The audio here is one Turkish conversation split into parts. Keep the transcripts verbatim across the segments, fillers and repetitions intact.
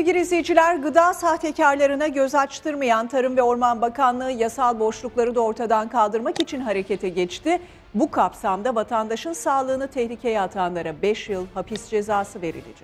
sevgili izleyiciler, gıda sahtekarlarına göz açtırmayan Tarım ve Orman Bakanlığı yasal boşlukları da ortadan kaldırmak için harekete geçti. Bu kapsamda vatandaşın sağlığını tehlikeye atanlara beş yıl hapis cezası verilecek.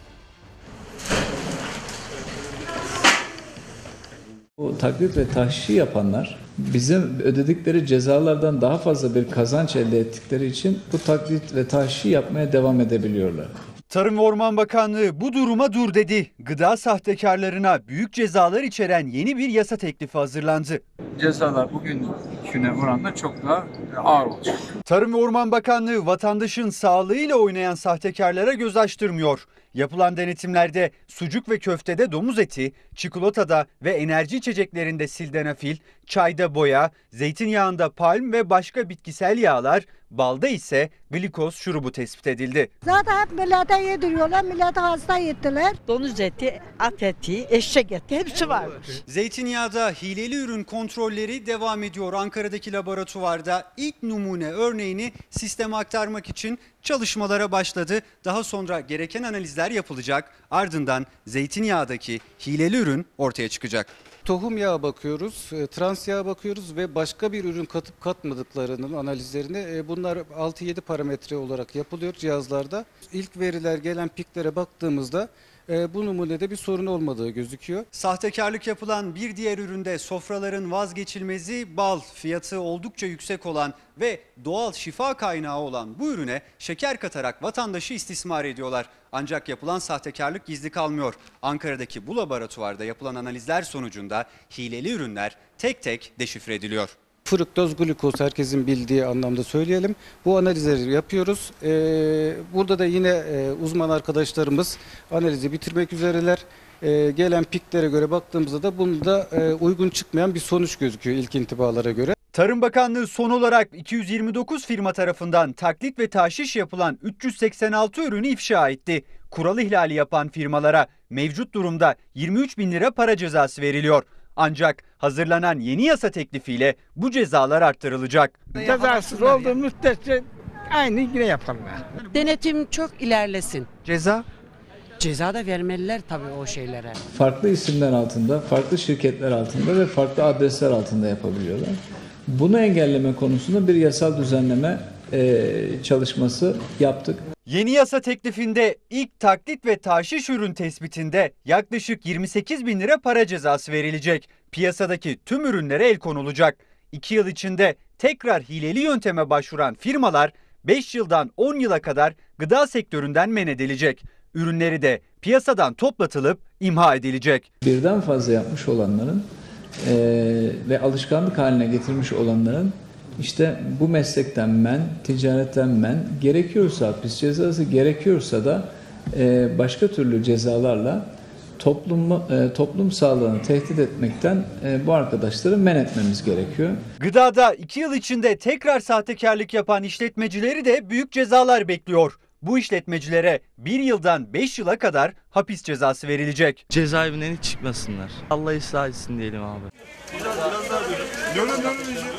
Bu taklit ve tahşişi yapanlar bizim ödedikleri cezalardan daha fazla bir kazanç elde ettikleri için bu taklit ve tahşişi yapmaya devam edebiliyorlar. Tarım ve Orman Bakanlığı bu duruma dur dedi. Gıda sahtekarlarına büyük cezalar içeren yeni bir yasa teklifi hazırlandı. Cezalar bugünküne oranla çok daha ağır olacak. Tarım ve Orman Bakanlığı vatandaşın sağlığıyla oynayan sahtekarlara göz açtırmıyor. Yapılan denetimlerde sucuk ve köftede domuz eti, çikolatada ve enerji içeceklerinde sildenafil, çayda boya, zeytinyağında palm ve başka bitkisel yağlar, balda ise glikoz şurubu tespit edildi. Zaten hep millete yediriyorlar, millete hasta ettiler. Domuz eti, at eti, eşek eti hepsi varmış. Zeytinyağda hileli ürün kontrolleri devam ediyor. Ankara'daki laboratuvarda ilk numune örneğini sisteme aktarmak için çalışmalara başladı. Daha sonra gereken analizler yapılacak. Ardından zeytinyağdaki hileli ürün ortaya çıkacak. Tohum yağı bakıyoruz, trans yağa bakıyoruz ve başka bir ürün katıp katmadıklarının analizlerini bunlar altı yedi parametre olarak yapılıyor cihazlarda. İlk veriler gelen piklere baktığımızda bu numunede bir sorun olmadığı gözüküyor. Sahtekarlık yapılan bir diğer üründe sofraların vazgeçilmezi bal, fiyatı oldukça yüksek olan ve doğal şifa kaynağı olan bu ürüne şeker katarak vatandaşı istismar ediyorlar. Ancak yapılan sahtekarlık gizli kalmıyor. Ankara'daki bu laboratuvarda yapılan analizler sonucunda hileli ürünler tek tek deşifre ediliyor. Fruktoz, glikoz herkesin bildiği anlamda söyleyelim. Bu analizleri yapıyoruz. Ee, burada da yine e, uzman arkadaşlarımız analizi bitirmek üzereler. Ee, gelen piklere göre baktığımızda da bunda e, uygun çıkmayan bir sonuç gözüküyor ilk intibalara göre. Tarım Bakanlığı son olarak iki yüz yirmi dokuz firma tarafından taklit ve tahşiş yapılan üç yüz seksen altı ürünü ifşa etti. Kural ihlali yapan firmalara mevcut durumda yirmi üç bin lira para cezası veriliyor. Ancak hazırlanan yeni yasa teklifiyle bu cezalar arttırılacak. Cezasız olduğu müddetçe aynı yine yaparlar. Denetim çok ilerlesin. Ceza? Ceza da vermeliler tabii o şeylere. Farklı isimler altında, farklı şirketler altında ve farklı adresler altında yapabiliyorlar. Bunu engelleme konusunda bir yasal düzenleme e, çalışması yaptık. Yeni yasa teklifinde ilk taklit ve tahşiş ürün tespitinde yaklaşık yirmi sekiz bin lira para cezası verilecek. Piyasadaki tüm ürünlere el konulacak. iki yıl içinde tekrar hileli yönteme başvuran firmalar beş yıldan on yıla kadar gıda sektöründen men edilecek. Ürünleri de piyasadan toplatılıp imha edilecek. Birden fazla yapmış olanların e, ve alışkanlık haline getirmiş olanların İşte bu meslekten men, ticaretten men, gerekiyorsa hapis cezası, gerekiyorsa da e, başka türlü cezalarla toplum, e, toplum sağlığını tehdit etmekten e, bu arkadaşları men etmemiz gerekiyor. Gıdada iki yıl içinde tekrar sahtekarlık yapan işletmecileri de büyük cezalar bekliyor. Bu işletmecilere bir yıldan beş yıla kadar hapis cezası verilecek. Cezaevinden hiç çıkmasınlar. Allah ıslah etsin diyelim abi. Biraz, biraz daha böyle.